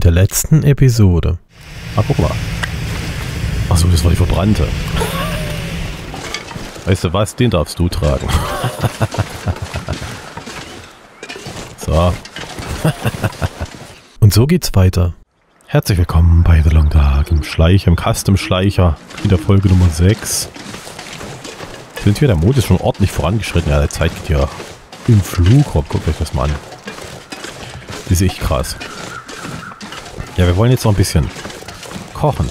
der letzten Episode. Ah, guck mal. Achso, das war die verbrannte. Weißt du was? Den darfst du tragen. So. Und so geht's weiter. Herzlich willkommen bei The Long Dark im Schleicher, im Custom-Schleicher in der Folge Nummer 6. Sind wir, der Mond ist schon ordentlich vorangeschritten. Ja, der Zeit geht ja im Flug rum. Guckt euch das mal an. Das ist echt krass. Ja, wir wollen jetzt noch ein bisschen kochen.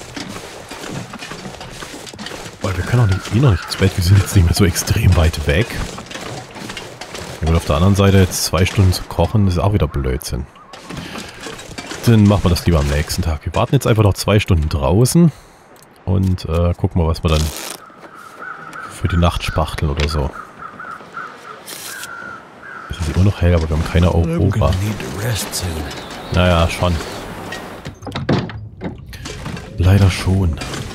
Weil wir können auch noch nicht ins Bett. Wir sind jetzt nicht mehr so extrem weit weg. Und auf der anderen Seite jetzt 2 Stunden zu kochen, ist auch wieder Blödsinn. Dann machen wir das lieber am nächsten Tag. Wir warten jetzt einfach noch 2 Stunden draußen. Und gucken mal, was wir dann für die Nacht spachteln oder so. Es ist immer noch hell, aber wir haben keine Aurora. Naja, schon. Leider schon.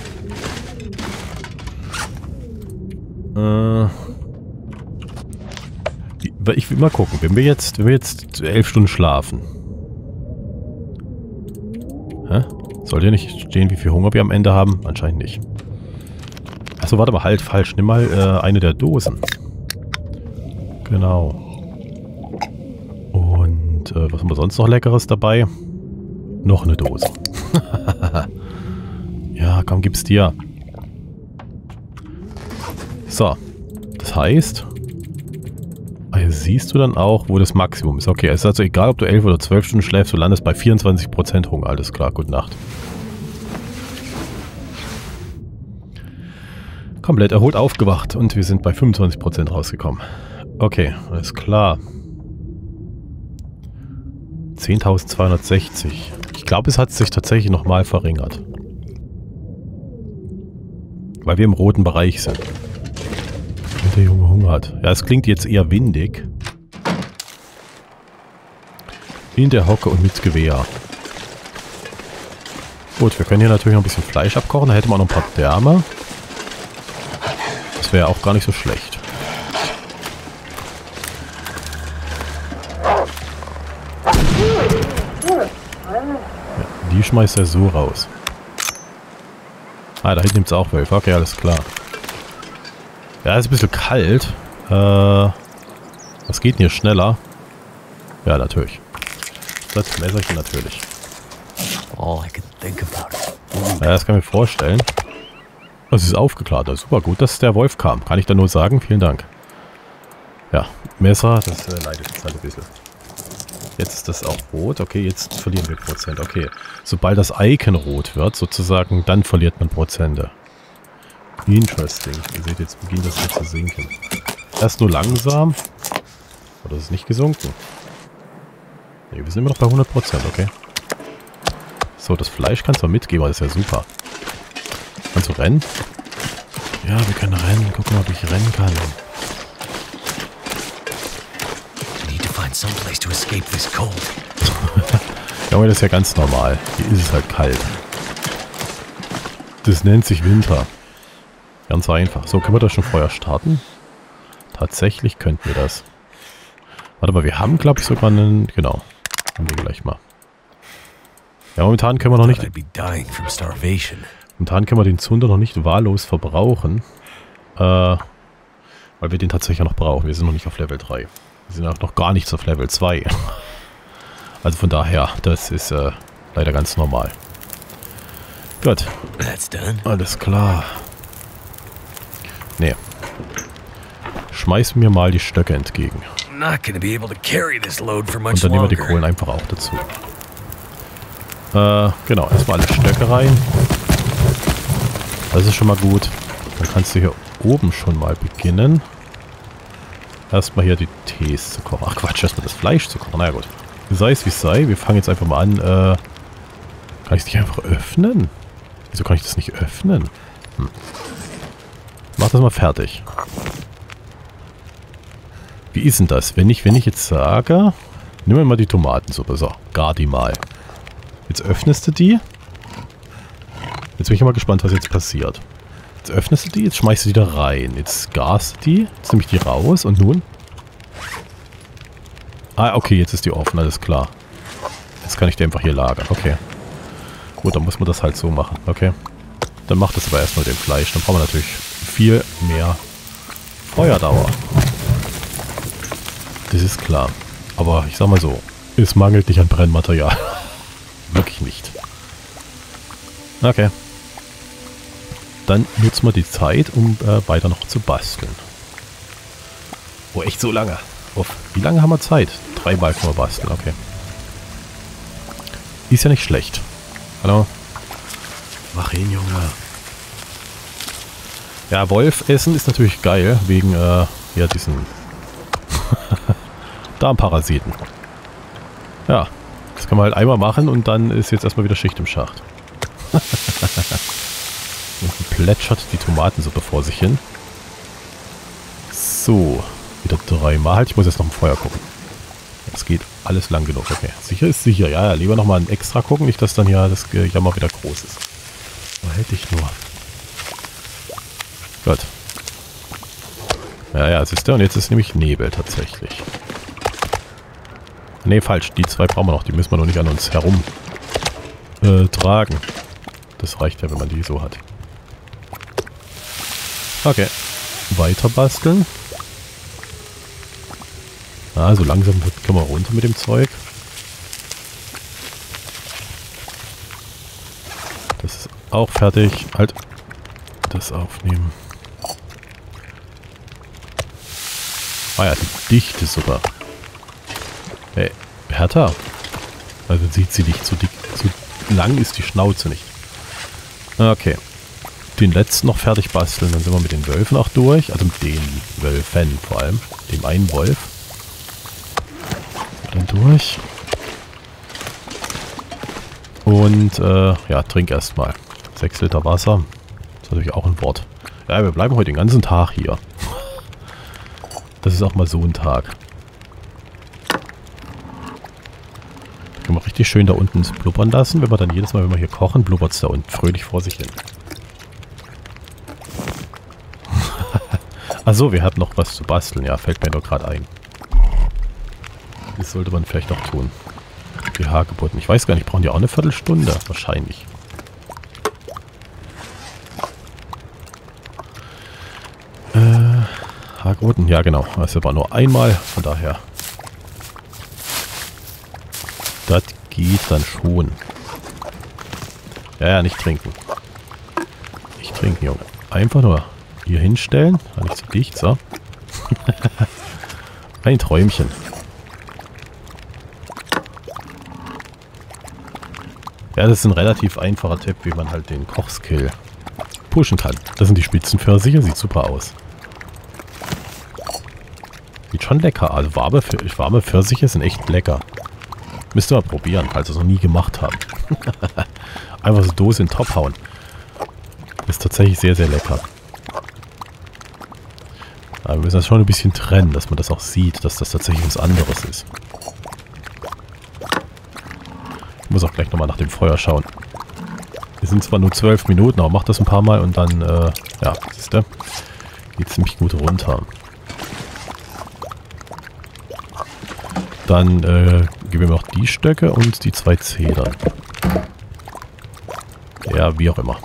Ich will mal gucken, wenn wir jetzt 11 Stunden schlafen. Hä? Soll ja nicht stehen, wie viel Hunger wir am Ende haben? Anscheinend nicht. Achso, warte mal, halt, falsch. Nimm mal eine der Dosen. Genau. Und was haben wir sonst noch Leckeres dabei? Noch eine Dose. Ja, komm, gib's dir. So. Das heißt, siehst du dann auch, wo das Maximum ist. Okay, es ist also egal, ob du 11 oder 12 Stunden schläfst, du landest bei 24% Hunger. Alles klar, gute Nacht. Komplett erholt aufgewacht und wir sind bei 25% rausgekommen. Okay, alles klar. 10.260. Ich glaube, es hat sich tatsächlich nochmal verringert. Weil wir im roten Bereich sind. Und der Junge Hunger hat. Ja, es klingt jetzt eher windig. In der Hocke und mit Gewehr. Gut, wir können hier natürlich noch ein bisschen Fleisch abkochen. Da hätten wir auch noch ein paar Därme. Das wäre auch gar nicht so schlecht. Ja, die schmeißt er so raus. Ah, da hinten nimmt es auch Wölfe. Okay, alles klar. Ja, ist ein bisschen kalt. Was geht denn hier schneller? Ja, natürlich. Das Messerchen natürlich. Ja, das kann ich mir vorstellen. Das ist aufgeklärt. Das ist super gut, dass der Wolf kam. Kann ich da nur sagen. Vielen Dank. Ja, Messer, das leidet jetzt halt ein bisschen. Jetzt ist das auch rot. Okay, jetzt verlieren wir Prozent. Okay, sobald das Icon rot wird, sozusagen, dann verliert man Prozente. Interesting. Ihr seht, jetzt beginnt das hier zu sinken. Erst nur langsam. Oder ist es nicht gesunken? Ne, wir sind immer noch bei 100%, okay. So, das Fleisch kannst du mitgeben, das ist ja super. Kannst du rennen? Ja, wir können rennen. Guck mal, ob ich rennen kann. Ja, aber das ist ja ganz normal. Hier ist es halt kalt. Das nennt sich Winter. Ganz einfach. So, können wir das schon vorher starten? Tatsächlich könnten wir das. Warte mal, wir haben, glaube ich, sogar einen... Genau. Haben wir gleich mal. Ja, momentan können wir noch nicht... Momentan können wir den Zunder noch nicht wahllos verbrauchen. Weil wir den tatsächlich noch brauchen. Wir sind noch nicht auf Level 3. Wir sind auch noch gar nicht auf Level 2. Also von daher, das ist leider ganz normal. Gut. Alles klar. Nee. Schmeiß mir mal die Stöcke entgegen. Und dann nehmen wir die Kohlen einfach auch dazu. Genau, erstmal alle Stöcke rein. Das ist schon mal gut. Dann kannst du hier oben schon mal beginnen. Erstmal hier die Tees zu kochen. Ach Quatsch, erstmal das Fleisch zu kochen. Na ja, gut. Sei es wie es sei. Wir fangen jetzt einfach mal an. Kann ich es nicht einfach öffnen? Wieso kann ich das nicht öffnen? Mach das mal fertig. Wie ist denn das? Wenn ich jetzt sage, nimm mal die Tomatensuppe. So, gar die mal. Jetzt öffnest du die. Jetzt bin ich mal gespannt, was jetzt passiert. Jetzt öffnest du die, jetzt schmeißt du die da rein. Jetzt garst du die, jetzt nehme ich die raus und nun? Ah, okay, jetzt ist die offen, alles klar. Jetzt Jetzt kann ich die einfach hier lagern. Okay. Gut, dann muss man das halt so machen. Okay. Dann macht das aber erstmal dem Fleisch. Dann brauchen wir natürlich viel mehr Feuerdauer. Das ist klar. Aber ich sag mal so, es mangelt nicht an Brennmaterial. Wirklich nicht. Okay. Dann nutzen wir die Zeit, um weiter noch zu basteln. Oh, echt so lange. Wie lange haben wir Zeit? 3 Mal können wir basteln, okay. Ist ja nicht schlecht. Hallo? Mach hin, Junge. Ja, Wolf essen ist natürlich geil, wegen, ja, diesen Darmparasiten. Ja, das kann man halt einmal machen und dann ist jetzt erstmal wieder Schicht im Schacht. Und plätschert die Tomatensuppe vor sich hin. So, wieder 3 Mal. Halt, ich muss jetzt noch im Feuer gucken. Es geht alles lang genug. Okay, sicher ist sicher. Ja, lieber nochmal ein extra gucken, nicht dass dann ja das Jammer wieder groß ist. Wo hätte ich nur? Gut. Ja, siehst du, und jetzt ist nämlich Nebel tatsächlich. Ne, falsch. Die 2 brauchen wir noch. Die müssen wir noch nicht an uns herum tragen. Das reicht ja, wenn man die so hat. Okay. Weiter basteln. So langsam können wir runter mit dem Zeug. Das ist auch fertig. Halt. Das aufnehmen. Ja, die Dichte sogar. Hey, härter. Also sieht sie nicht so dick. So lang ist die Schnauze nicht. Okay. Den letzten noch fertig basteln. Dann sind wir mit den Wölfen auch durch. Also mit den Wölfen vor allem. Dem einen Wolf. Dann durch. Und, ja, trink erstmal. 6 Liter Wasser. Das ist natürlich auch ein Wort. Ja, wir bleiben heute den ganzen Tag hier. Das ist auch mal so ein Tag. Da können wir richtig schön da unten blubbern lassen. Wenn wir dann jedes Mal, wenn wir hier kochen, blubbert es da unten fröhlich vor sich hin. Achso, wir hatten noch was zu basteln. Ja, fällt mir doch gerade ein. Das sollte man vielleicht auch tun. Die Hagebutten. Ich weiß gar nicht, brauchen die auch eine Viertelstunde? Wahrscheinlich. Hagebutten, ja genau. Das ist aber nur einmal, von daher. Das geht dann schon. Ja, nicht trinken. Nicht trinken, Junge. Einfach nur hier hinstellen. War nicht so dicht, so. Ein Träumchen. Ja, das ist ein relativ einfacher Tipp, wie man halt den Kochskill pushen kann. Das sind die Spitzenpfirsiche, sieht super aus. Sieht schon lecker. Also warme Pfirsiche sind echt lecker. Müsst ihr mal probieren, falls ihr es noch nie gemacht habt. Einfach so Dose in den Topf hauen. Ist tatsächlich sehr, sehr lecker. Aber wir müssen das schon ein bisschen trennen, dass man das auch sieht, dass das tatsächlich was anderes ist. Ich muss auch gleich nochmal nach dem Feuer schauen. Wir sind zwar nur 12 Minuten, aber macht das ein paar Mal und dann, ja, siehst du, geht ziemlich gut runter. Dann geben wir noch die Stöcke und die 2 Zedern. Ja, wie auch immer.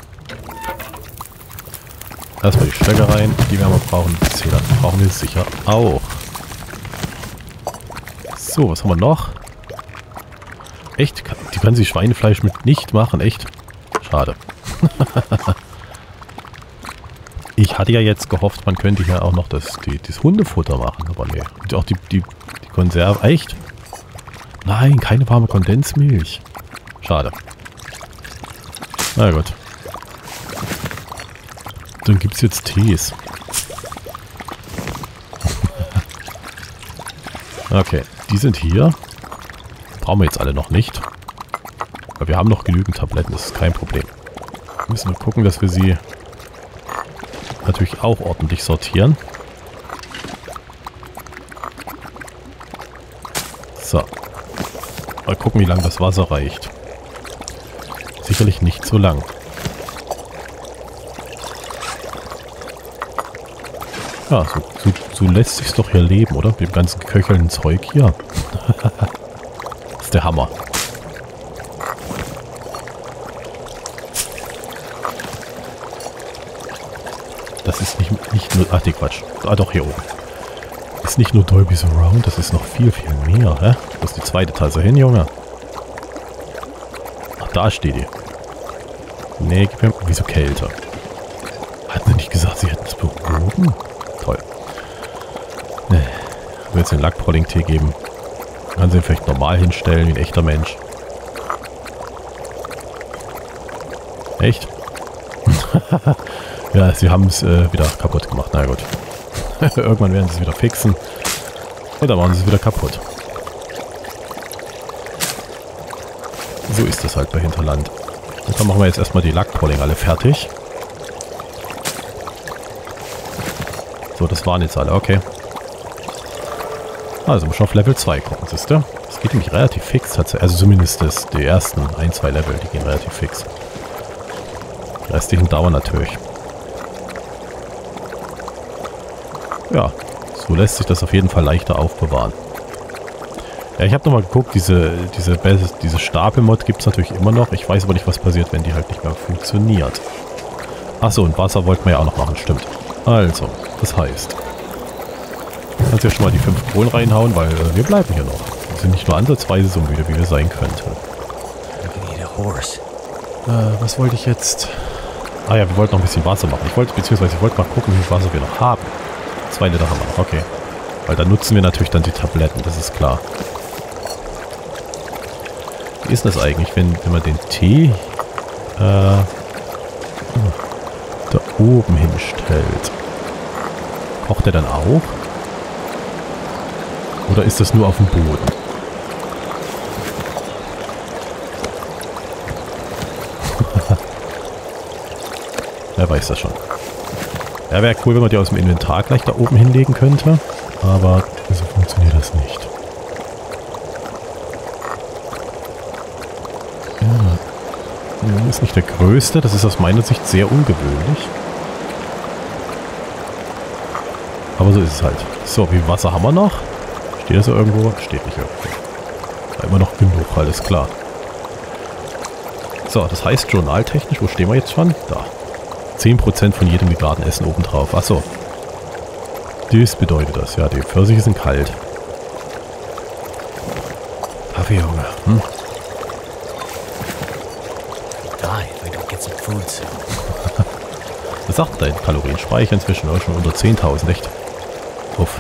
Erstmal die Stöcke rein, die wir mal brauchen. Die Zedern brauchen wir sicher auch. So, was haben wir noch? Echt? Die können sie Schweinefleisch mit nicht machen, echt? Schade. Ich hatte ja jetzt gehofft, man könnte hier auch noch das Hundefutter machen, aber nee. Und auch die Konserve. Echt? Nein, keine warme Kondensmilch. Schade. Na gut. Dann gibt es jetzt Tees. Okay, die sind hier. Brauchen wir jetzt alle noch nicht. Aber wir haben noch genügend Tabletten, das ist kein Problem. Müssen wir gucken, dass wir sie natürlich auch ordentlich sortieren. So. Mal gucken, wie lange das Wasser reicht. Sicherlich nicht so lang. Ja, so lässt sich's doch hier leben, oder? Mit dem ganzen köchelnden Zeug hier. Das ist der Hammer. das ist nicht nur... Ach, die Quatsch. Ah, doch, hier oben. Ist nicht nur Dolby Surround, das ist noch viel, viel mehr, hä? Wo ist die zweite Tasse hin, Junge? Ach, da steht die. Nee, gib mir... Wieso Kälte? Hatten sie nicht gesagt, sie hätten es behoben? Toll. Nee. Ich will jetzt den Lackpolling-Tee geben. Kann sie ihn vielleicht normal hinstellen, wie ein echter Mensch. Echt? Ja, sie haben es wieder kaputt gemacht. Na gut. Irgendwann werden sie es wieder fixen. Und dann machen sie es wieder kaputt. So ist das halt bei Hinterland. Und dann machen wir jetzt erstmal die Lackpolling alle fertig. So, das waren jetzt alle. Okay. Also muss ich auf Level 2 gucken, siehst du? Das geht nämlich relativ fix. Also zumindest die ersten 1, 2 Level, die gehen relativ fix. Die restlichen dauern natürlich. Ja, so lässt sich das auf jeden Fall leichter aufbewahren. Ja, ich habe nochmal geguckt, diese Stapelmod gibt es natürlich immer noch. Ich weiß aber nicht, was passiert, wenn die halt nicht mehr funktioniert. Achso, und Wasser wollten wir ja auch noch machen, stimmt. Also, das heißt... Kannst ja schon mal die 5 Kohlen reinhauen, weil wir bleiben hier noch. Wir sind nicht nur ansatzweise so müde, wie wir sein könnten. Was wollte ich jetzt? Ah ja, wir wollten noch ein bisschen Wasser machen. Ich wollte mal gucken, wie viel Wasser wir noch haben. 2 Liter haben wir noch, okay. Weil dann nutzen wir natürlich dann die Tabletten, das ist klar. Wie ist das eigentlich, wenn man den Tee da oben hinstellt? Kocht der dann auch? Oder ist das nur auf dem Boden? Wer weiß das schon. Ja, wäre cool, wenn man die aus dem Inventar gleich da oben hinlegen könnte. Aber so funktioniert das nicht. Ja. Ist nicht der größte. Das ist aus meiner Sicht sehr ungewöhnlich. Aber so ist es halt. So, wie viel Wasser haben wir noch? Steht das irgendwo? Steht nicht irgendwo. Da immer noch genug, alles klar. So, das heißt journaltechnisch, wo stehen wir jetzt schon? Da. 10% von jedem Gartenessen obendrauf. Achso. Das bedeutet das. Ja, die Pfirsiche sind kalt. Kaffee, Junge. Hm? Was sagt dein Kalorienspeicher inzwischen? Oh, schon unter 10.000, echt? Uff.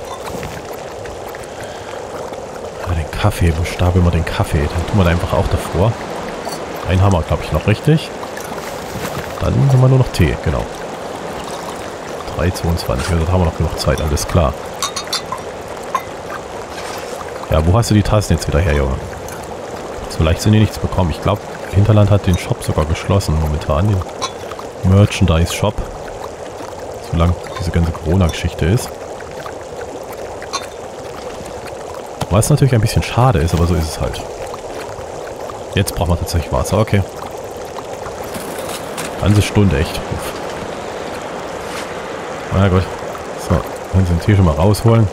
Ja, den Kaffee. Wo stapeln wir den Kaffee? Den tun wir da einfach auch davor. Einen haben wir, glaube ich, noch richtig. Dann haben wir nur noch Tee, genau. 3,22. Also da haben wir noch genug Zeit, alles klar. Ja, wo hast du die Tassen jetzt wieder her, Junge? So leicht sind die nichts bekommen. Ich glaube, Hinterland hat den Shop sogar geschlossen momentan. Den Merchandise-Shop. Solange diese ganze Corona-Geschichte ist. Was natürlich ein bisschen schade ist, aber so ist es halt. Jetzt braucht man tatsächlich Wasser, okay. Ganze Stunde, echt. Uff. Na gut. So, können Sie den Tee schon mal rausholen.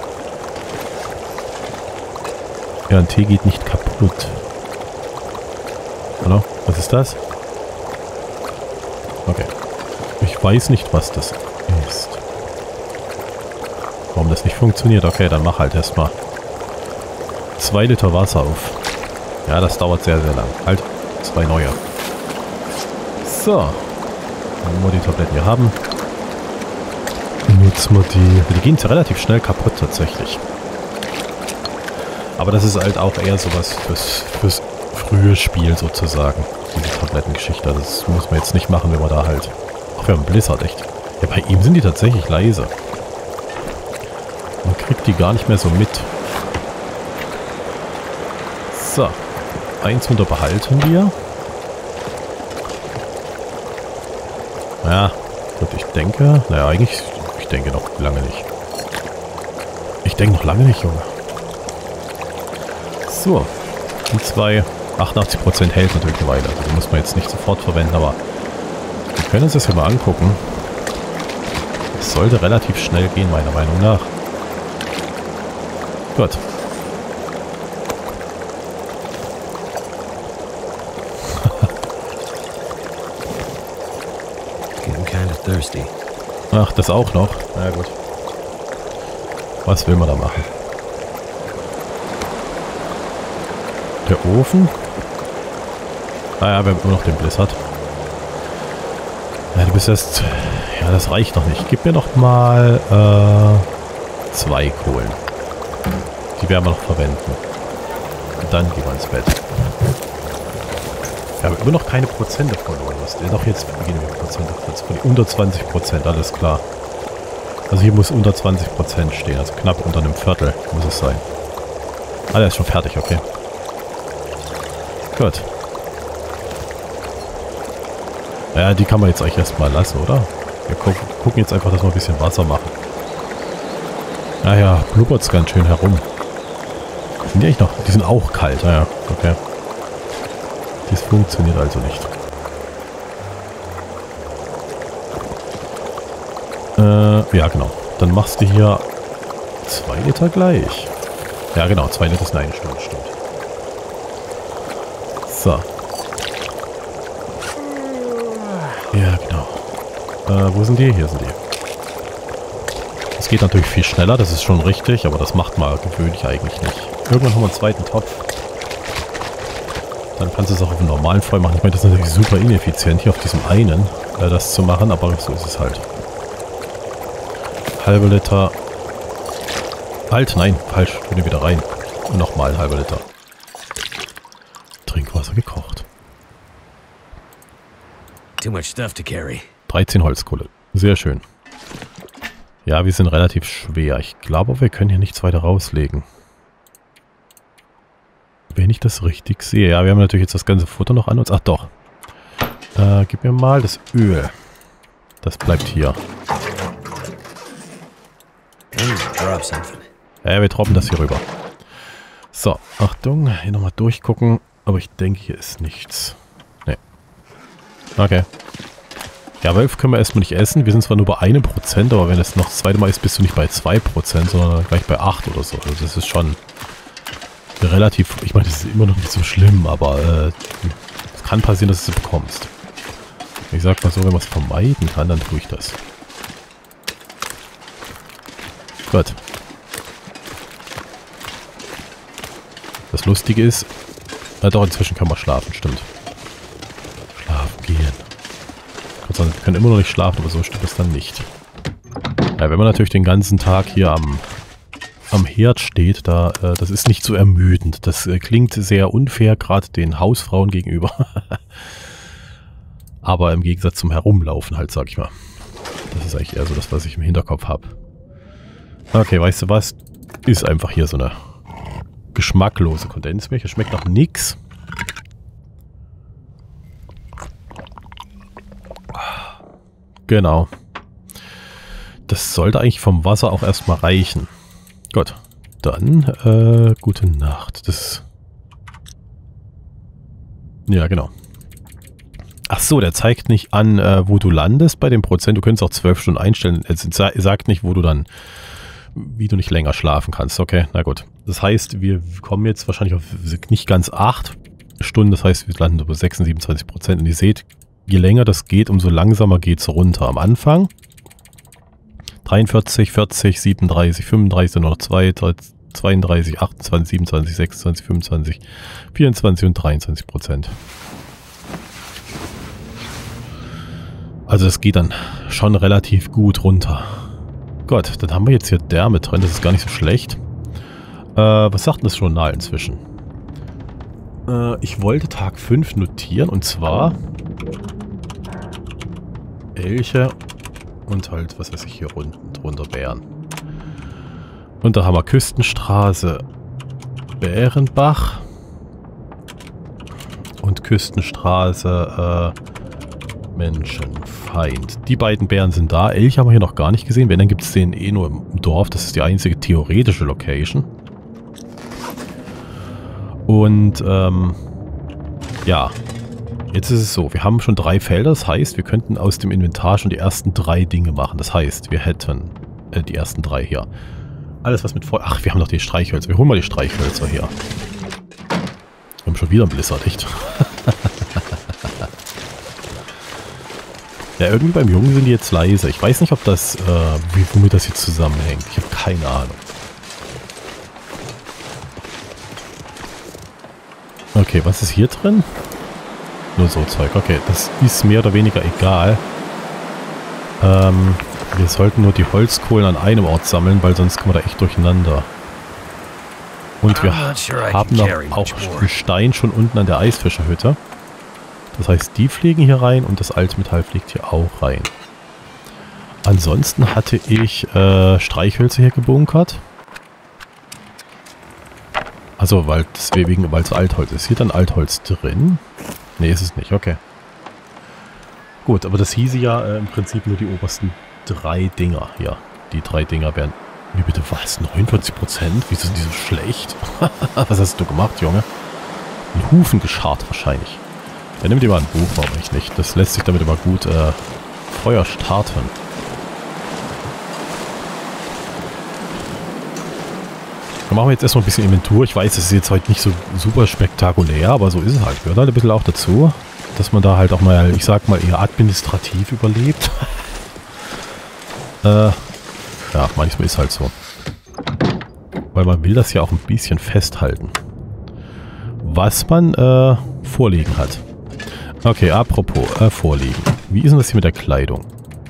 Ja, ein Tee geht nicht kaputt. Hallo? Was ist das? Okay. Ich weiß nicht, was das ist. Warum das nicht funktioniert? Okay, dann mach halt erstmal 2 Liter Wasser auf. Ja, das dauert sehr, sehr lang. Halt, 2 neue. So. Wenn wir die Tabletten hier haben, nutzen wir die. Die gehen relativ schnell kaputt tatsächlich. Aber das ist halt auch eher sowas fürs frühe Spiel sozusagen. Diese Tablettengeschichte. Das muss man jetzt nicht machen, wenn man da halt... Ach, wir haben Blizzard, echt. Ja, bei ihm sind die tatsächlich leise. Man kriegt die gar nicht mehr so mit. So. 1 runter behalten wir. Ja, gut, ich denke... Naja, eigentlich... Ich denke noch lange nicht. Ich denke noch lange nicht, Junge. So. Die 2... 88% hält natürlich eine Weile. Also die muss man jetzt nicht sofort verwenden, aber... Wir können uns das hier mal angucken. Es sollte relativ schnell gehen, meiner Meinung nach. Gut. Getting kind of thirsty. Ach, das auch noch? Na gut. Was will man da machen? Der Ofen? Naja, wir haben immer noch den Blizzard. Ja, du bist erst... Ja, das reicht noch nicht. Gib mir noch mal 2 Kohlen. Die werden wir noch verwenden. Und dann gehen wir ins Bett. Wir haben immer noch keine Prozente verloren. Was denn doch jetzt beginnen wir Prozente? Unter 20%, alles klar. Also hier muss unter 20% stehen, also knapp unter einem Viertel muss es sein. Ah, der ist schon fertig, okay. Gut. Ja, die kann man jetzt eigentlich erstmal lassen, oder? Wir gucken jetzt einfach, dass wir ein bisschen Wasser machen. Naja, blubbert es ganz schön herum. Sind die eigentlich noch? Die sind auch kalt, naja, okay. Das funktioniert also nicht. Ja genau. Dann machst du hier 2 Liter gleich. Ja genau, 2 Liter ist eine Stunde, stimmt. So. Ja genau. Wo sind die? Hier sind die. Es geht natürlich viel schneller, das ist schon richtig, aber das macht man gewöhnlich eigentlich nicht. Irgendwann haben wir einen zweiten Topf. Dann kannst du es auch auf dem normalen Feuer machen. Ich meine, das ist natürlich super ineffizient, hier auf diesem einen das zu machen, aber so ist es halt. Halbe Liter. Halt, nein, falsch. Tu den wieder rein. Und nochmal ein halber Liter. Trinkwasser gekocht. Too much stuff to carry. 13 Holzkohle. Sehr schön. Ja, wir sind relativ schwer. Ich glaube, wir können hier nichts weiter rauslegen. Wenn ich das richtig sehe. Ja, wir haben natürlich jetzt das ganze Futter noch an uns. Ach doch. Gib mir mal das Öl. Das bleibt hier. Ja, wir droppen das hier rüber. So, Achtung. Hier nochmal durchgucken. Aber ich denke, hier ist nichts. Nee. Okay. Ja, Wölf können wir erstmal nicht essen. Wir sind zwar nur bei 1%, aber wenn es noch das zweite Mal ist, bist du nicht bei 2%, sondern gleich bei 8 oder so. Also das ist schon relativ... Ich meine, das ist immer noch nicht so schlimm, aber es kann passieren, dass du es bekommst. Ich sag mal so, wenn man es vermeiden kann, dann tue ich das. Gut. Das Lustige ist... doch, inzwischen können wir schlafen, stimmt. Schlafen gehen. Wir können immer noch nicht schlafen, aber so stimmt es dann nicht. Ja, wenn man natürlich den ganzen Tag hier am Herd steht, das ist nicht so ermüdend. Das klingt sehr unfair, gerade den Hausfrauen gegenüber. Aber im Gegensatz zum Herumlaufen halt, sag ich mal. Das ist eigentlich eher so das, was ich im Hinterkopf habe. Okay, weißt du was? Ist einfach hier so eine geschmacklose Kondensmilch. Es schmeckt nach nix. Genau. Das sollte eigentlich vom Wasser auch erstmal reichen. Gut. Dann, gute Nacht. Das... Ja, genau. Ach so, der zeigt nicht an, wo du landest bei dem Prozent. Du könntest auch 12 Stunden einstellen. Er sagt nicht, wo du dann... Wie du nicht länger schlafen kannst. Okay, na gut. Das heißt, wir kommen jetzt wahrscheinlich auf nicht ganz 8 Stunden. Das heißt, wir landen über 26%. Und ihr seht, je länger das geht, umso langsamer geht es runter. Am Anfang 43, 40, 37, 35, dann noch 2, 32, 28, 27, 26, 25, 24 und 23%. Also das geht dann schon relativ gut runter. Gut, dann haben wir jetzt hier Därme drin. Das ist gar nicht so schlecht. Was sagt denn das Journal inzwischen? Ich wollte Tag 5 notieren und zwar Elche und halt, was weiß ich, hier unten drunter Bären. Und da haben wir Küstenstraße Bärenbach und Küstenstraße Menschenfeind. Die beiden Bären sind da. Elch haben wir hier noch gar nicht gesehen. Wenn, dann gibt es den eh nur im Dorf. Das ist die einzige theoretische Location. Und, ja. Jetzt ist es so. Wir haben schon 3 Felder. Das heißt, wir könnten aus dem Inventar schon die ersten 3 Dinge machen. Das heißt, wir hätten die ersten 3 hier. Alles, was mit Feuer... Ach, wir haben noch die Streichhölzer. Wir holen mal die Streichhölzer hier. Wir haben schon wieder einen Blizzard, echt? Ja, irgendwie beim Jungen sind die jetzt leise. Ich weiß nicht, ob das, womit das jetzt zusammenhängt. Ich habe keine Ahnung. Okay, was ist hier drin? Nur so Zeug. Okay, das ist mehr oder weniger egal. Wir sollten nur die Holzkohlen an einem Ort sammeln, weil sonst kommen wir da echt durcheinander. Und wir haben noch auch einen Stein schon unten an der Eisfischerhütte. Das heißt, die fliegen hier rein und das Altmetall fliegt hier auch rein. Ansonsten hatte ich Streichhölzer hier gebunkert. Also, weil es Altholz ist. Hier dann Altholz drin? Ne, ist es nicht. Okay. Gut, aber das hieße ja im Prinzip nur die obersten 3 Dinger. Ja, die 3 Dinger wären... Wie bitte was? 49%? Wieso sind die so schlecht? Was hast du gemacht, Junge? Ein Hufen geschart wahrscheinlich. Ja, nimm dir mal ein Buch, warum ich nicht. Das lässt sich damit immer gut Feuer starten. Dann machen wir jetzt erstmal ein bisschen Inventur. Ich weiß, es ist jetzt heute nicht so super spektakulär, aber so ist es halt. Gehört halt ein bisschen auch dazu, dass man da halt auch mal, ich sag mal, eher administrativ überlebt. Ja, manchmal ist halt so. Weil man will das ja auch ein bisschen festhalten. Was man vorliegen hat. Okay, apropos vorliegen. Wie ist denn das hier mit der Kleidung?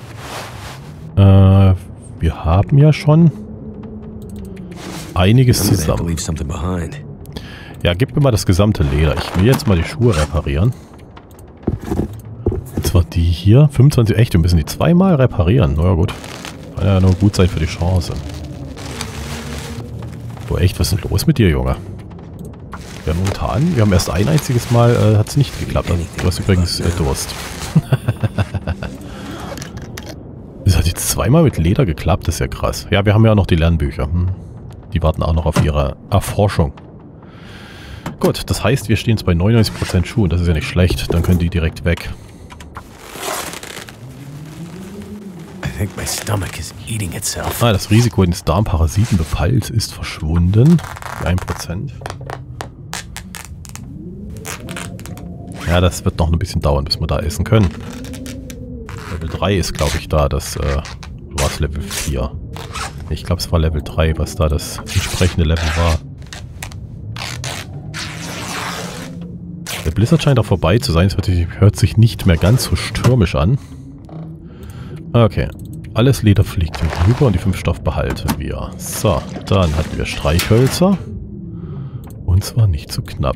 Wir haben ja schon einiges zusammen. Ja, gib mir mal das gesamte Leder. Ich will jetzt mal die Schuhe reparieren. Und zwar die hier. 25, echt, wir müssen die 2-mal reparieren. Na ja, gut. Kann ja nur gut sein für die Chance. Boah, echt, was ist denn los mit dir, Junge? Ja, momentan, wir haben erst ein einziges Mal, hat es nicht geklappt. Du hast übrigens Durst. Das hat jetzt 2-mal mit Leder geklappt, das ist ja krass. Ja, wir haben ja auch noch die Lernbücher. Die warten auch noch auf ihre Erforschung. Gut, das heißt, wir stehen jetzt bei 99% Schuhe. Das ist ja nicht schlecht, dann können die direkt weg. Das Risiko eines Darmparasitenbefalls ist verschwunden. 1%. Ja, das wird noch ein bisschen dauern, bis wir da essen können. Level 3 ist, glaube ich, da. Das war es Level 4. Ich glaube, es war Level 3, was da das entsprechende Level war. Der Blizzard scheint auch vorbei zu sein. Es hört sich nicht mehr ganz so stürmisch an. Okay. Alles Leder fliegt rüber und die 5 Stoff behalten wir. So, dann hatten wir Streichhölzer. Und zwar nicht zu knapp.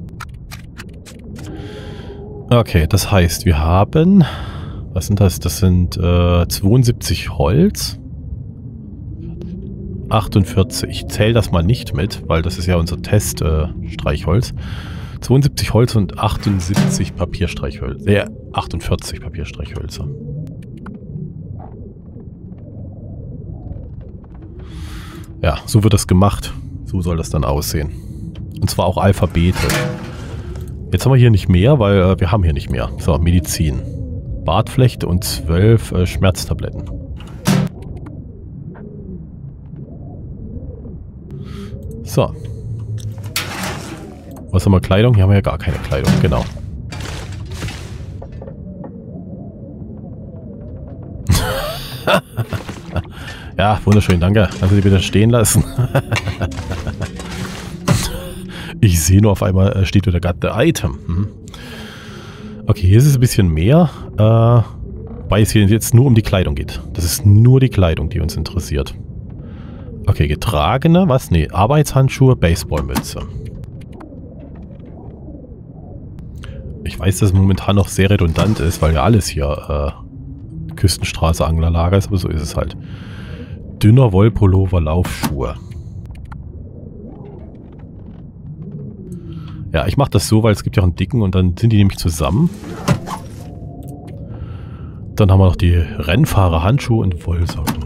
Okay, das heißt, wir haben... Was sind das? Das sind 72 Holz. 48. Ich zähle das mal nicht mit, weil das ist ja unser Test-Streichholz. 72 Holz und 78 Papierstreichhölzer. 48 Papierstreichhölzer. Ja, so wird das gemacht. So soll das dann aussehen. Und zwar auch alphabetisch. Jetzt haben wir hier nicht mehr, weil wir haben hier nicht mehr. So, Medizin. Bartflechte und 12 Schmerztabletten. So. Was haben wir? Kleidung? Hier haben wir ja gar keine Kleidung. Genau. Ja, wunderschön, danke. Kannst du die bitte stehen lassen? Ich sehe nur auf einmal, steht wieder Got the Item. Okay, hier ist es ein bisschen mehr, weil es hier jetzt nur um die Kleidung geht. Das ist nur die Kleidung, die uns interessiert. Okay, getragene, was? Nee, Arbeitshandschuhe, Baseballmütze. Ich weiß, dass es momentan noch sehr redundant ist, weil ja alles hier Küstenstraße Anglerlager ist, aber so ist es halt. Dünner Wollpullover, Laufschuhe. Ja, ich mache das so, weil es gibt ja auch einen dicken und dann sind die nämlich zusammen. Dann haben wir noch die Rennfahrer-Handschuhe und Wollsocken.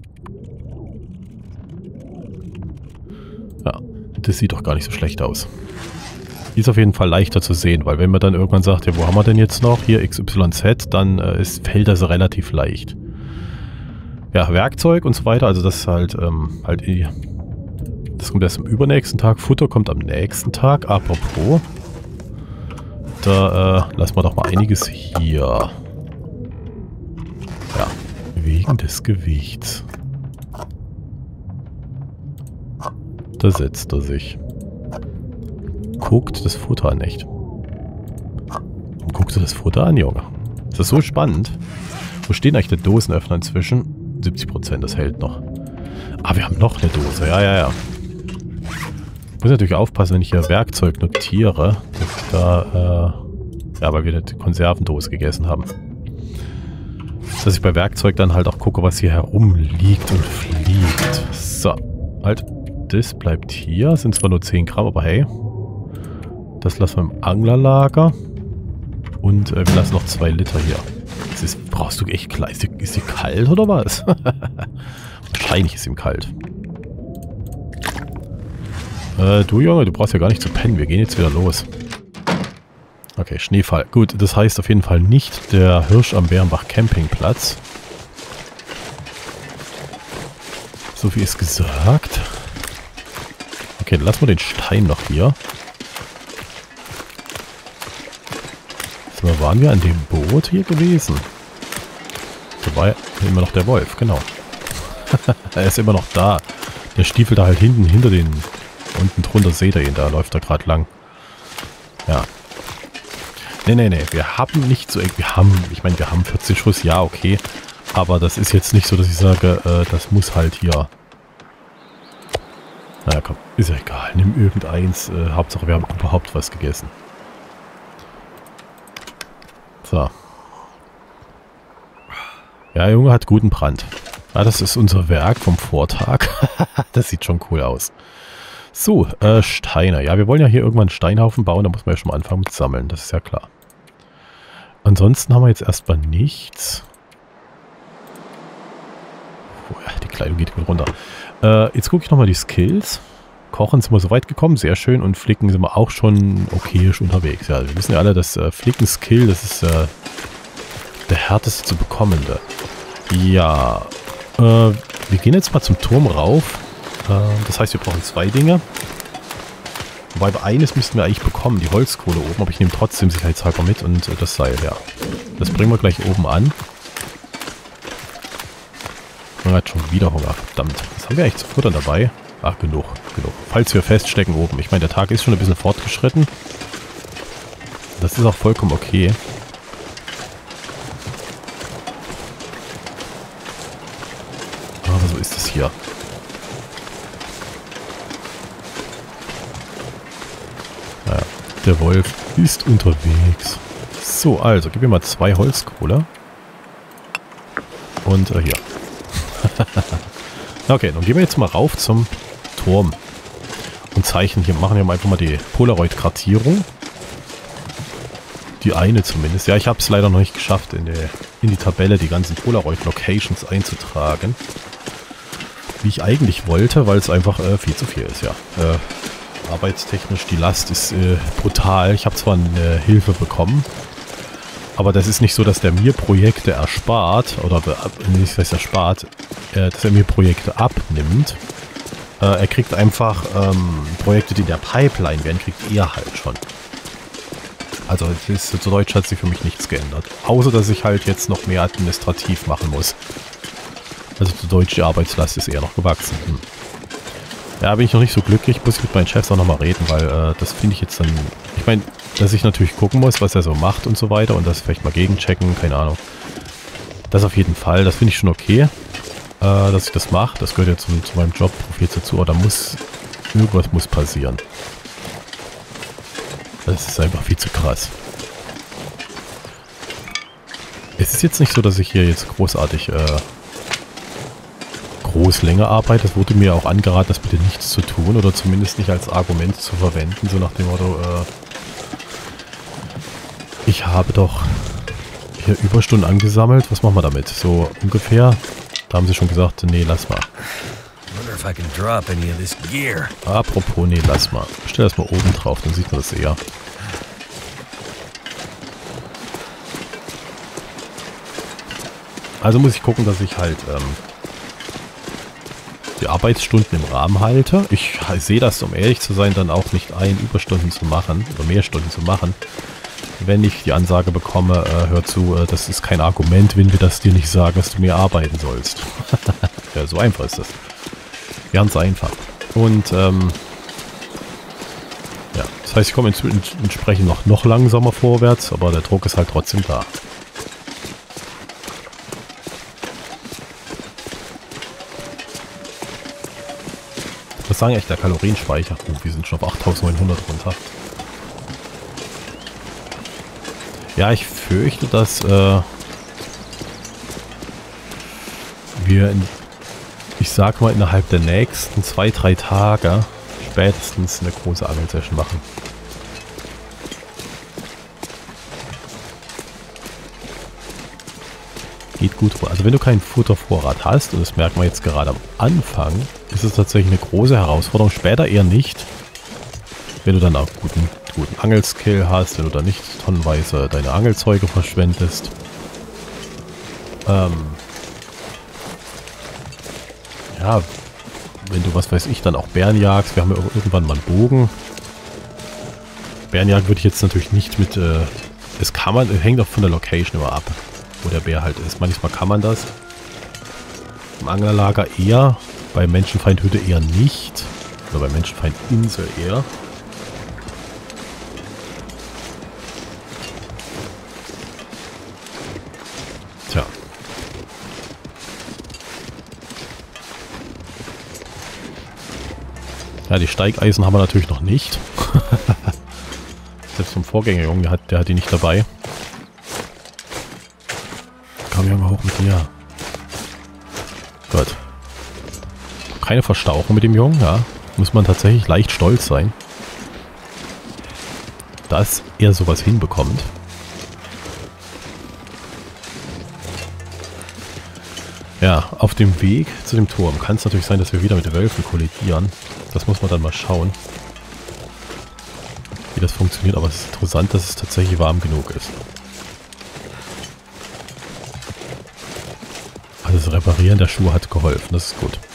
Ja, das sieht doch gar nicht so schlecht aus. Die ist auf jeden Fall leichter zu sehen, weil wenn man dann irgendwann sagt, ja, wo haben wir denn jetzt noch? Hier XYZ, dann fällt das relativ leicht. Ja, Werkzeug und so weiter, also das ist halt, das kommt erst am übernächsten Tag. Futter kommt am nächsten Tag. Apropos, da lassen wir doch mal einiges hier. Wegen des Gewichts. Da setzt er sich. Guckt das Futter an, echt. Und guckst du das Futter an, Junge? Das ist so spannend. Wo steht eigentlich der Dosenöffner inzwischen? 70%, das hält noch. Ah, wir haben noch eine Dose. Ja. Ich muss natürlich aufpassen, wenn ich hier Werkzeug notiere, dass ich da, ja, weil wir eine Konservendose gegessen haben. Dass ich bei Werkzeug dann halt auch gucke, was hier herumliegt und fliegt. So, halt. Das bleibt hier. Sind zwar nur 10 Gramm, aber hey. Das lassen wir im Anglerlager. Und wir lassen noch 2 Liter hier. Brauchst du echt klar? Ist die kalt oder was? Wahrscheinlich ist ihm kalt. Du Junge, du brauchst ja gar nicht zu pennen. Wir gehen jetzt wieder los. Okay, Schneefall. Gut, das heißt auf jeden Fall nicht der Hirsch am Bärenbach Campingplatz. So wie es gesagt. Okay, dann lassen wir den Stein noch hier. So, waren wir an dem Boot hier gewesen? Wobei, immer noch der Wolf, genau. Er ist immer noch da. Der Stiefel da halt hinten, hinter den... Unten drunter seht ihr ihn, da läuft er gerade lang. Ja. Nee, wir haben nicht so... Ich meine, wir haben 14 Schuss, ja, okay. Aber das ist jetzt nicht so, dass ich sage, das muss halt hier... Naja, komm, ist ja egal. Nimm irgendeins. Hauptsache, wir haben überhaupt was gegessen. So. Ja, Junge hat guten Brand. Ah, das ist unser Werk vom Vortag. Das sieht schon cool aus. So, Steine. Ja, wir wollen ja hier irgendwann einen Steinhaufen bauen. Da muss man ja schon mal anfangen mit Sammeln. Das ist ja klar. Ansonsten haben wir jetzt erstmal nichts. Oh ja, die Kleidung geht gut runter. Jetzt gucke ich nochmal die Skills. Kochen sind wir so weit gekommen, sehr schön. Und Flicken sind wir auch schon okayisch unterwegs. Ja, wir wissen ja alle, dass Flicken-Skill, das ist der härteste zu bekommende. Ja, wir gehen jetzt mal zum Turm rauf. Das heißt, wir brauchen 2 Dinge. Wobei eines müssten wir eigentlich bekommen, die Holzkohle oben. Aber ich nehme trotzdem sicherheitshalber mit und das Seil, ja. Das bringen wir gleich oben an. Man hat schon wieder Hunger, verdammt. Was haben wir eigentlich zu futtern dabei? Ach, genug. Falls wir feststecken oben. Ich meine, der Tag ist schon ein bisschen fortgeschritten. Das ist auch vollkommen okay. Aber so ist es hier. Naja, der Wolf ist unterwegs. So, also, gib mir mal 2 Holzkohle. Und hier. Okay, dann gehen wir jetzt mal rauf zum Turm. Und zeichnen hier, machen hier mal einfach mal die Polaroid-Kartierung. Die eine zumindest. Ja, ich habe es leider noch nicht geschafft, in die Tabelle die ganzen Polaroid-Locations einzutragen. Wie ich eigentlich wollte, weil es einfach viel zu viel ist, ja. Arbeitstechnisch, die Last ist brutal. Ich habe zwar eine Hilfe bekommen, aber das ist nicht so, dass der mir Projekte erspart, oder nicht, was erspart, dass er mir Projekte abnimmt. Er kriegt einfach Projekte, die in der Pipeline werden, kriegt er halt schon. Also zu Deutsch hat sich für mich nichts geändert. Außer, dass ich halt jetzt noch mehr administrativ machen muss. Also zu Deutsch, die Arbeitslast ist eher noch gewachsen. Ja, bin ich noch nicht so glücklich. Muss ich mit meinen Chefs auch nochmal reden, weil das finde ich jetzt dann... Ich meine, dass ich natürlich gucken muss, was er so macht und so weiter und das vielleicht mal gegenchecken, keine Ahnung. Das auf jeden Fall, das finde ich schon okay, dass ich das mache. Das gehört ja zu meinem Jobprofil dazu, aber irgendwas muss passieren. Das ist einfach viel zu krass. Es ist jetzt nicht so, dass ich hier jetzt großartig groß länger arbeite. Es wurde mir auch angeraten, das bitte nichts zu tun oder zumindest nicht als Argument zu verwenden, so nach dem Motto, ich habe doch hier Überstunden angesammelt. Was machen wir damit? So ungefähr. Da haben sie schon gesagt, nee, lass mal. Apropos, nee, lass mal. Stell das mal oben drauf, dann sieht man das eher. Also muss ich gucken, dass ich halt die Arbeitsstunden im Rahmen halte. Ich sehe das, um ehrlich zu sein, dann auch nicht ein, Überstunden zu machen oder mehr Stunden zu machen. wenn ich die Ansage bekomme, hör zu, das ist kein Argument, wenn wir das dir nicht sagen, dass du mehr arbeiten sollst. Ja, so einfach ist das. Ganz einfach. Und, ja, das heißt, ich komme entsprechend noch langsamer vorwärts, aber der Druck ist halt trotzdem da. Ich muss sagen, echt der Kalorienspeicher. Oh, wir sind schon auf 8900 runter. Ja, ich fürchte, dass wir, ich sag mal, innerhalb der nächsten 2-3 Tage spätestens eine große Angelsession machen. Geht gut. Also wenn du keinen Futtervorrat hast, und das merkt man jetzt gerade am Anfang, ist es tatsächlich eine große Herausforderung. Später eher nicht. Wenn du dann auch guten Angelskill hast, wenn du da nicht tonnenweise deine Angelzeuge verschwendest. Ja, wenn du, was weiß ich, dann auch Bären jagst. Wir haben ja irgendwann mal einen Bogen. Bärenjagd würde ich jetzt natürlich nicht mit... es kann man, hängt auch von der Location immer ab, wo der Bär halt ist. Manchmal kann man das. Im Anglerlager eher. Bei Menschenfeindhütte eher nicht. Oder bei Menschenfeindinsel eher. Tja. Ja, die Steigeisen haben wir natürlich noch nicht. Selbst vom Vorgängerjungen, der hat die nicht dabei. Komm, Junge, hoch mit dir. Gut. Keine Verstauchung mit dem Jungen, ja. Muss man tatsächlich leicht stolz sein, dass er sowas hinbekommt. Ja, auf dem Weg zu dem Turm kann es natürlich sein, dass wir wieder mit Wölfen kollidieren. Das muss man dann mal schauen, wie das funktioniert. Aber es ist interessant, dass es tatsächlich warm genug ist. Also das Reparieren der Schuhe hat geholfen, das ist gut.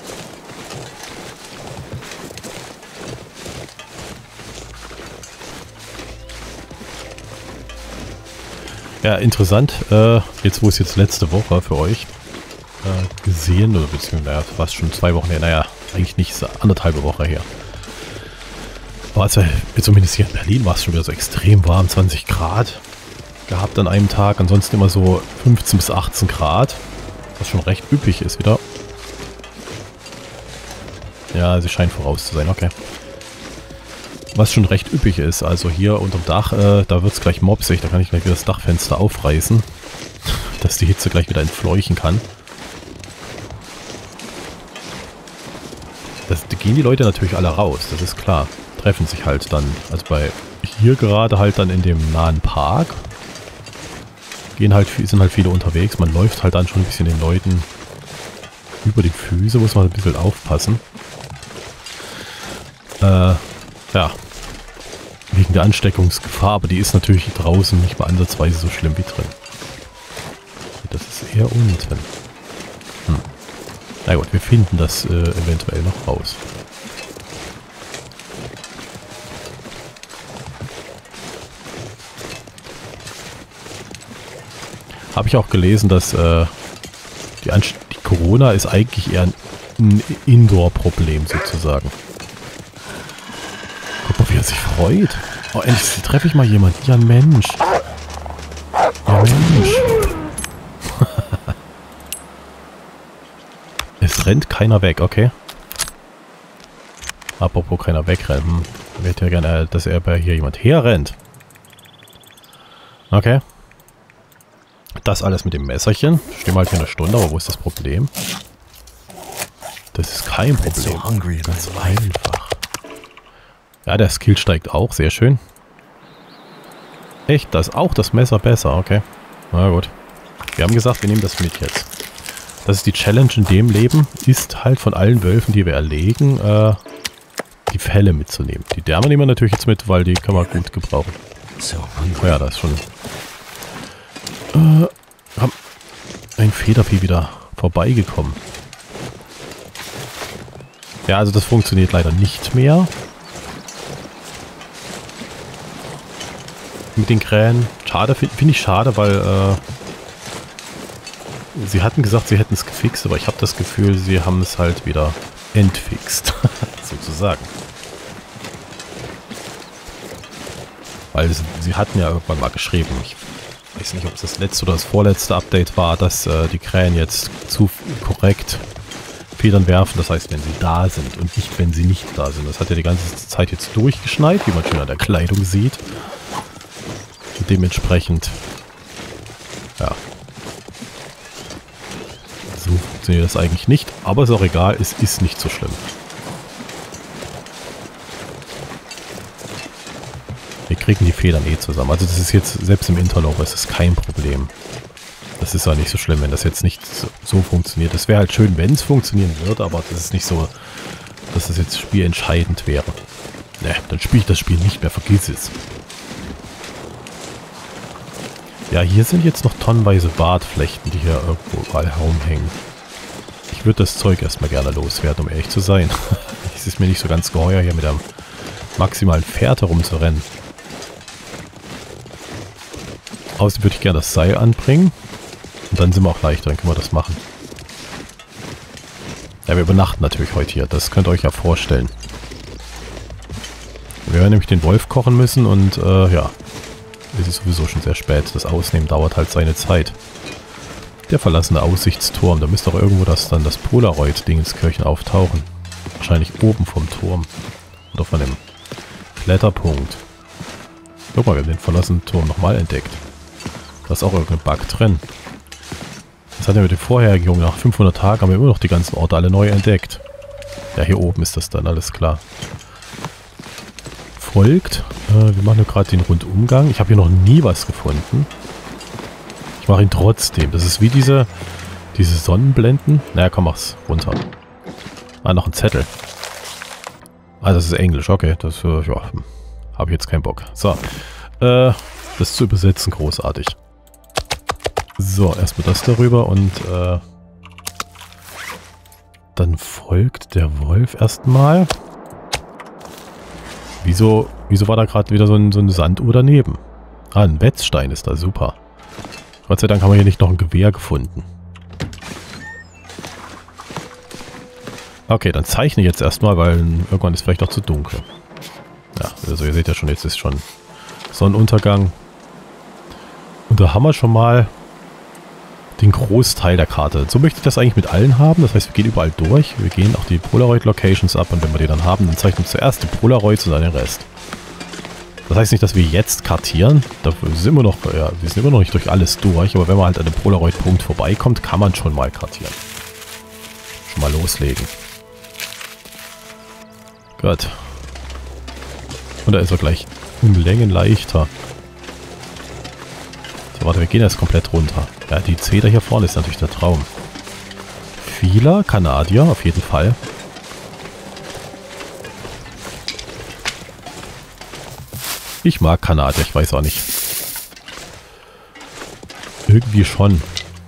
Ja, interessant, jetzt wo es jetzt letzte Woche für euch gesehen, oder beziehungsweise, naja, fast schon 2 Wochen her, naja, eigentlich nicht, so 1,5 Woche her. Aber also, zumindest hier in Berlin war es schon wieder so extrem warm, 20 Grad gehabt an einem Tag, ansonsten immer so 15 bis 18 Grad, was schon recht üppig ist wieder. Ja, sie scheint voraus zu sein, okay. Was schon recht üppig ist, also hier unterm Dach, da wird es gleich mopsig, da kann ich gleich wieder das Dachfenster aufreißen, dass die Hitze gleich wieder entfleuchen kann. Da gehen die Leute natürlich alle raus, das ist klar. Treffen sich halt dann, also bei hier gerade halt dann in dem nahen Park, sind halt viele unterwegs, man läuft halt dann schon ein bisschen den Leuten über die Füße, muss man ein bisschen aufpassen. Ja, wegen der Ansteckungsgefahr, aber die ist natürlich draußen nicht mal ansatzweise so schlimm wie drin. Das ist eher unten. Na gut, wir finden das eventuell noch raus. Habe ich auch gelesen, dass die Corona ist eigentlich eher ein Indoor-Problem sozusagen. Guck mal, wie er sich freut. Oh, endlich treffe ich mal jemanden. Ja, Mensch. Ja, Mensch. Es rennt keiner weg, okay. Apropos keiner wegrennt. Ich hätte ja gerne, dass er bei hier jemand herrennt. Okay. Das alles mit dem Messerchen. Stehen wir halt hier eine Stunde, aber wo ist das Problem? Das ist kein Problem. Ganz einfach. Ja, der Skill steigt auch. Sehr schön. Echt, das auch das Messer besser. Okay. Na gut. Wir haben gesagt, wir nehmen das mit jetzt. Das ist die Challenge in dem Leben. Ist halt von allen Wölfen, die wir erlegen, die Felle mitzunehmen. Die Därme nehmen wir natürlich jetzt mit, weil die kann man gut gebrauchen. Oh ja, da ist schon... ein Federvieh wieder vorbeigekommen. Ja, also das funktioniert leider nicht mehr. mit den Krähen. Schade, finde ich schade, weil sie hatten gesagt, sie hätten es gefixt, aber ich habe das Gefühl, sie haben es halt wieder entfixt, sozusagen. Weil sie hatten ja irgendwann mal geschrieben, ich weiß nicht, ob es das letzte oder das vorletzte Update war, dass die Krähen jetzt zu korrekt Federn werfen. Das heißt, wenn sie da sind und nicht, wenn sie nicht da sind. Das hat ja die ganze Zeit jetzt durchgeschneit, wie man schön an der Kleidung sieht. Und dementsprechend, ja, so funktioniert das eigentlich nicht. Aber ist auch egal, es ist nicht so schlimm. Wir kriegen die Federn eh zusammen. Also das ist jetzt, selbst im Interloper ist es kein Problem. Das ist ja nicht so schlimm, wenn das jetzt nicht so funktioniert. Es wäre halt schön, wenn es funktionieren würde, aber das ist nicht so, dass das jetzt spielentscheidend wäre. Ne, dann spiele ich das Spiel nicht mehr, vergiss es. Ja, hier sind jetzt noch tonnenweise Bartflechten, die hier irgendwo überall herumhängen. Ich würde das Zeug erstmal gerne loswerden, um ehrlich zu sein. Es ist mir nicht so ganz geheuer, hier mit einem maximalen Pferd herumzurennen. Außerdem würde ich gerne das Seil anbringen. Und dann sind wir auch leichter, dann können wir das machen. Ja, wir übernachten natürlich heute hier, das könnt ihr euch ja vorstellen. Wir werden nämlich den Wolf kochen müssen und ja, es ist sowieso schon sehr spät. Das Ausnehmen dauert halt seine Zeit. Der verlassene Aussichtsturm, da müsste auch irgendwo das Polaroid-Dingenskirchen auftauchen. Wahrscheinlich oben vom Turm. Oder von dem Kletterpunkt. Guck mal, wir haben den verlassenen Turm nochmal entdeckt. Da ist auch irgendein Bug drin. Das hatten wir mit dem vorherigen Jungen. Nach 500 Tagen haben wir immer noch die ganzen Orte alle neu entdeckt. Ja, hier oben ist das dann, alles klar. Folgt. Wir machen ja gerade den Rundumgang. Ich habe hier noch nie was gefunden. Ich mache ihn trotzdem. Das ist wie diese Sonnenblenden. Naja, komm, mach's runter. Ah, noch ein Zettel. Ah, das ist Englisch. Okay, das, ja, habe ich jetzt keinen Bock. So, das zu übersetzen, großartig. So, erstmal das darüber und dann folgt der Wolf erstmal. Wieso war da gerade wieder so ein Sanduhr daneben? Ah, ein Wetzstein ist da, super. Gott sei Dank haben wir hier nicht noch ein Gewehr gefunden. Okay, dann zeichne ich jetzt erstmal, weil irgendwann ist vielleicht noch zu dunkel. Ja, also ihr seht ja schon, jetzt ist schon Sonnenuntergang. Und da haben wir schon mal den Großteil der Karte. So möchte ich das eigentlich mit allen haben. Das heißt, wir gehen überall durch. Wir gehen auch die Polaroid-Locations ab und wenn wir die dann haben, dann zeichnen wir zuerst die Polaroids und dann den Rest. Das heißt nicht, dass wir jetzt kartieren. Dafür sind wir noch, ja, wir sind immer noch nicht durch alles durch, aber wenn man halt an dem Polaroid-Punkt vorbeikommt, kann man schon mal kartieren. Schon mal loslegen. Gut. Und da ist er gleich um Längen leichter. So, warte, wir gehen jetzt komplett runter. Ja, die Zeder hier vorne ist natürlich der Traum. Vieler Kanadier, auf jeden Fall. Ich mag Kanadier, ich weiß auch nicht. Irgendwie schon.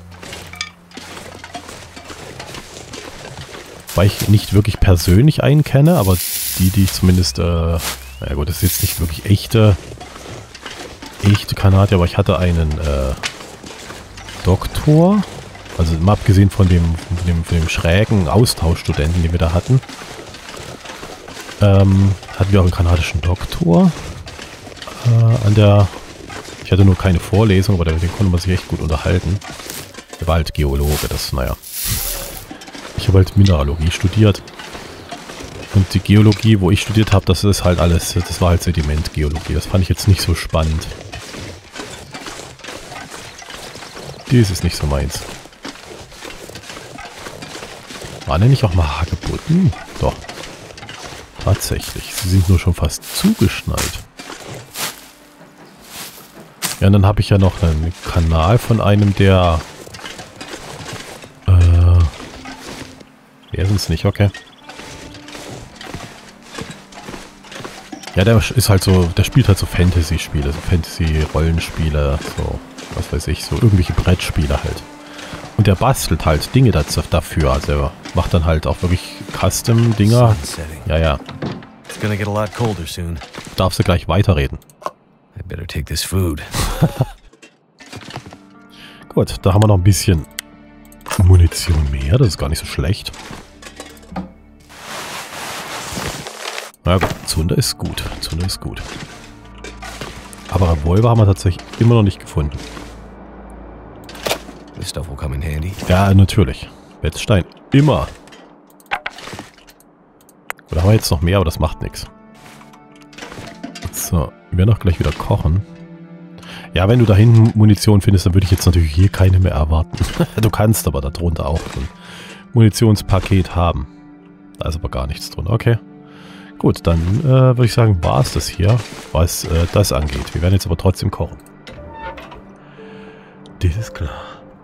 Weil ich nicht wirklich persönlich einen kenne, aber die ich zumindest, na gut, das ist jetzt nicht wirklich echte Kanadier, aber ich hatte einen Doktor, also mal abgesehen von dem schrägen Austauschstudenten, den wir da hatten, hatten wir auch einen kanadischen Doktor ich hatte nur keine Vorlesung, aber den konnte man sich echt gut unterhalten. Der war halt Geologe, das, naja. Ich habe halt Mineralogie studiert. Und die Geologie, wo ich studiert habe, das ist halt alles, das war halt Sedimentgeologie. Das fand ich jetzt nicht so spannend. Dies ist nicht so meins. Waren denn nicht auch mal Hagebutten? Doch. Tatsächlich. Sie sind nur schon fast zugeschnallt. Ja, und dann habe ich ja noch einen Kanal von einem, der... Der ist es nicht, okay. Ja, der ist halt so, der spielt halt so Fantasy-Spiele, so Fantasy-Rollenspiele, so, was weiß ich, so irgendwelche Brettspiele halt. Und der bastelt halt Dinge dafür, also er macht dann halt auch wirklich Custom-Dinger. Ja, ja. Darfst du gleich weiterreden. I better take this food. Gut, da haben wir noch ein bisschen Munition mehr. Das ist gar nicht so schlecht. Na gut, Zunder ist gut. Zunder ist gut. Aber Revolver haben wir tatsächlich immer noch nicht gefunden. This stuff will come in handy. Ja, natürlich. Wetzstein. Immer. Oder haben wir jetzt noch mehr, aber das macht nichts. So, wir werden auch gleich wieder kochen. Ja, wenn du da hinten Munition findest, dann würde ich jetzt natürlich hier keine mehr erwarten. Du kannst aber darunter auch ein Munitionspaket haben. Da ist aber gar nichts drin. Okay. Gut, dann würde ich sagen, war es das hier, was das angeht. Wir werden jetzt aber trotzdem kochen. Das ist klar.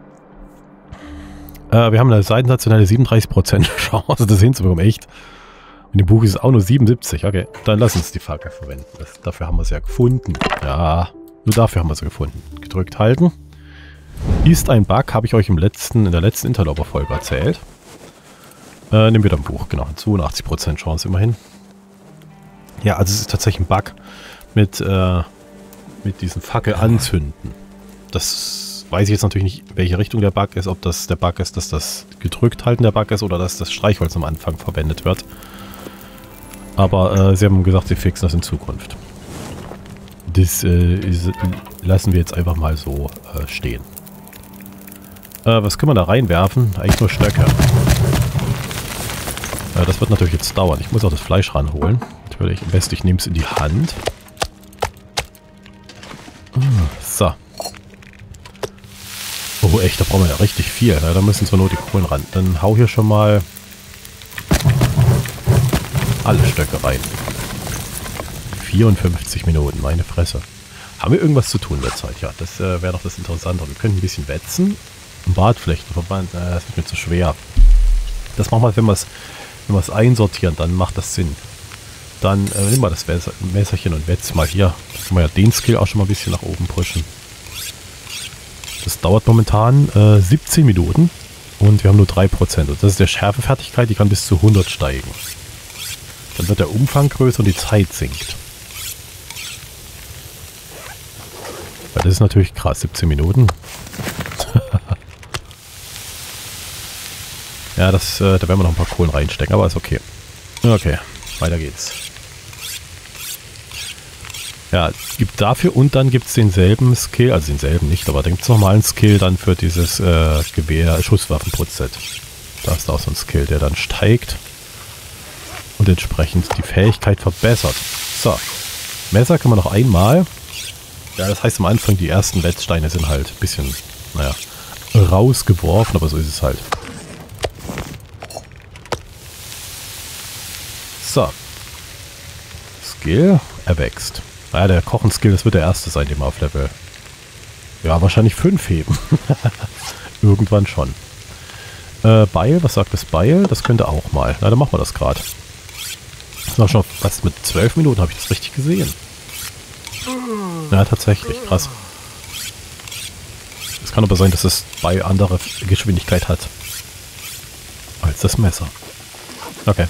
Wir haben eine sensationelle 37% Chance, das hinzubekommen. Echt. Und im Buch ist es auch nur 77. Okay, dann lass uns die Fackel verwenden. Dafür haben wir es ja gefunden. Ja, nur dafür haben wir sie gefunden. Gedrückt halten. Ist ein Bug, habe ich euch in der letzten Interloper-Folge erzählt. Nehmen wir dann Buch, genau. 82% Chance immerhin. Ja, also es ist tatsächlich ein Bug mit diesen Fackel anzünden. Das weiß ich jetzt natürlich nicht, welche Richtung der Bug ist. Ob das der Bug ist, dass das gedrückt halten der Bug ist oder dass das Streichholz am Anfang verwendet wird. Aber sie haben gesagt, sie fixen das in Zukunft. Das lassen wir jetzt einfach mal so stehen. Was können wir da reinwerfen? Eigentlich nur Stöcke. Das wird natürlich jetzt dauern. Ich muss auch das Fleisch ranholen. Natürlich, am besten ich nehme es in die Hand. So. Oh, echt, da brauchen wir ja richtig viel. Ja, da müssen zwar nur die Kohlen ran. Dann hau hier schon mal alle Stöcke rein. 54 Minuten, meine Fresse. Haben wir irgendwas zu tun in der Zeit? Ja, das wäre doch das Interessante. Wir können ein bisschen wetzen. Bratflechtenverband, das ist mir zu schwer. Das machen wir, wenn wir es einsortieren, dann macht das Sinn. Dann nehmen wir das Messerchen und wetz mal hier. Da können wir ja den Skill auch schon mal ein bisschen nach oben pushen. Das dauert momentan 17 Minuten und wir haben nur 3%. Und das ist der Schärfefertigkeit, die kann bis zu 100 steigen. Dann wird der Umfang größer und die Zeit sinkt. Weil das ist natürlich krass, 17 Minuten. Ja, da werden wir noch ein paar Kohlen reinstecken, aber ist okay. Okay, weiter geht's. Ja, gibt dafür und dann gibt es denselben Skill, also denselben nicht, aber dann gibt es nochmal einen Skill dann für dieses Gewehr-Schusswaffen-Prozent. Da ist auch so ein Skill, der dann steigt und entsprechend die Fähigkeit verbessert. So, Messer können wir noch einmal. Ja, das heißt am Anfang, die ersten Wetzsteine sind halt ein bisschen, naja, rausgeworfen, aber so ist es halt. So. Skill erwächst. Naja, der Kochen-Skill, das wird der erste sein, den wir auf Level... Ja, wahrscheinlich 5 heben. Irgendwann schon. Beil, was sagt das Beil? Das könnte auch mal. Na, dann machen wir das gerade. Das war schon fast mit 12 Minuten, habe ich das richtig gesehen. Ja, tatsächlich. Krass. Es kann aber sein, dass das Beil andere Geschwindigkeit hat. Als das Messer. Okay.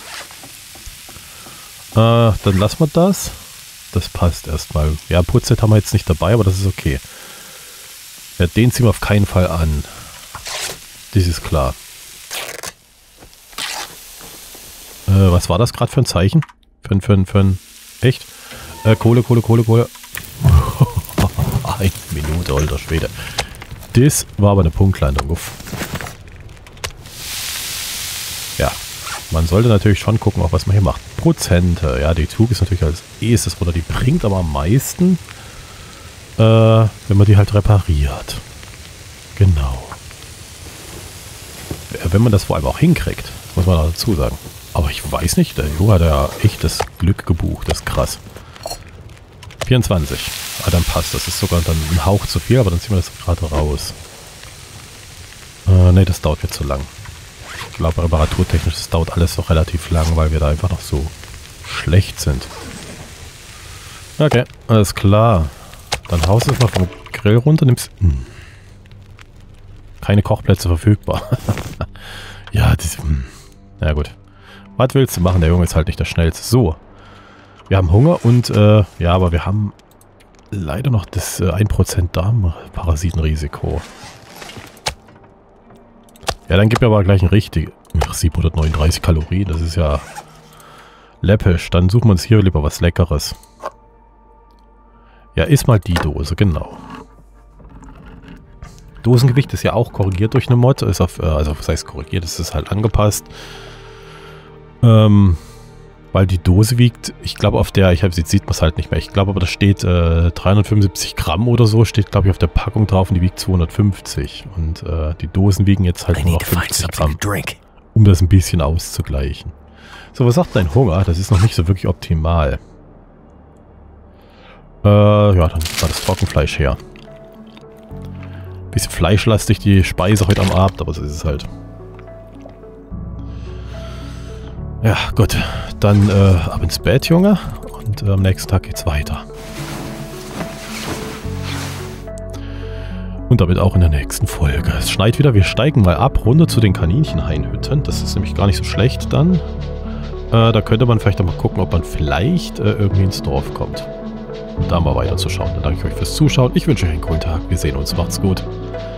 Dann lassen wir das. Das passt erstmal. Ja, Putzset haben wir jetzt nicht dabei, aber das ist okay. Ja, den ziehen wir auf keinen Fall an. Das ist klar. Was war das gerade für ein Zeichen? Für ein... Echt? Kohle. 1 Minute, alter Schwede. Das war aber eine Punktlandung. Uff. Ja. Man sollte natürlich schon gucken, auch was man hier macht. Prozente. Ja, die Tug ist natürlich als erstes runter. Die bringt aber am meisten, wenn man die halt repariert. Genau. Wenn man das vor allem auch hinkriegt, muss man auch dazu sagen. Aber ich weiß nicht, der Junge hat ja echt das Glück gebucht. Das ist krass. 24. Ah, dann passt. Das ist sogar dann ein Hauch zu viel, aber dann ziehen wir das gerade raus. Ne, das dauert jetzt zu lang. Ich glaube, reparaturtechnisch, das dauert alles noch relativ lang, weil wir da einfach noch so schlecht sind. Okay, alles klar. Dann haust du es mal vom Grill runter, nimmst... Keine Kochplätze verfügbar. Ja, ja gut. Was willst du machen? Der Junge ist halt nicht der Schnellste. So. Wir haben Hunger und, ja, aber wir haben leider noch das 1% Darmparasitenrisiko. Ja, dann gib mir aber gleich ein richtig... 739 Kalorien, das ist ja läppisch. Dann suchen wir uns hier lieber was Leckeres. Ja, iss mal die Dose, genau. Dosengewicht ist ja auch korrigiert durch eine Mod. Ist auf, also was heißt korrigiert, es ist halt angepasst. Weil die Dose wiegt, ich glaube auf der, jetzt sieht man es halt nicht mehr, ich glaube aber da steht 375 Gramm oder so, steht glaube ich auf der Packung drauf und die wiegt 250. Und die Dosen wiegen jetzt halt nur noch 50 Gramm, um das ein bisschen auszugleichen. So, was sagt dein Hunger? Das ist noch nicht so wirklich optimal. Ja, dann war das Trockenfleisch her. Bisschen fleischlastig die Speise heute am Abend, aber so ist es halt. Ja, gut. Dann ab ins Bett, Junge. Und am nächsten Tag geht's weiter. Und damit auch in der nächsten Folge. Es schneit wieder. Wir steigen mal ab, runter zu den Kaninchenhainhütten. Das ist nämlich gar nicht so schlecht dann. Da könnte man vielleicht auch mal gucken, ob man vielleicht irgendwie ins Dorf kommt. Um da mal weiter zu schauen. Dann danke ich euch fürs Zuschauen. Ich wünsche euch einen coolen Tag. Wir sehen uns. Macht's gut.